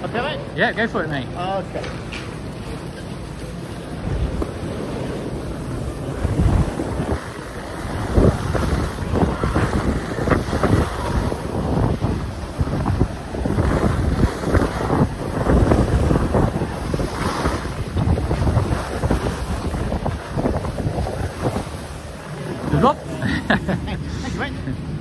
Okay, mate? Yeah, go for it, mate. Okay. Good luck. Thank you, mate.